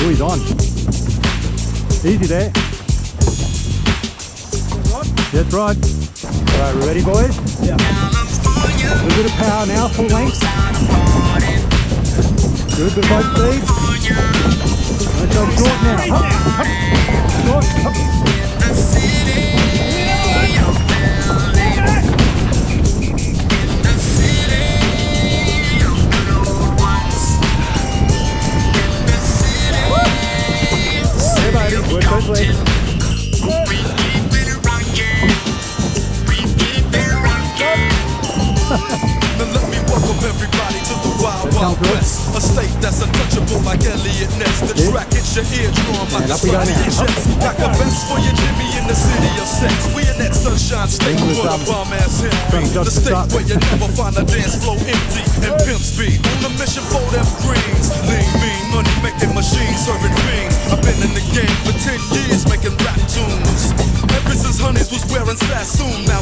Oh, he's on. Easy there. That's right. Alright, we ready, boys? Yeah. A little bit of power now, full length. Good, with both speeds. Let's go short now. Up, up. Short, up. Hey, buddy, work those legs. Now let me welcome everybody to the Wild Wild West, a state that's untouchable like Elliot Ness. The track hits your eardrum like a slug to your chest. Got a vest for your Jimmy in the city of sex. We in that sunshine state with a bomb ass hip beat. The state where you never find a dance floor empty and pimp speed. On a mission for them greens, lean, mean, money making machines serving fiends. I've been in the game for 10 years making rap tunes. Ever since Honeys was wearing Sassoon, now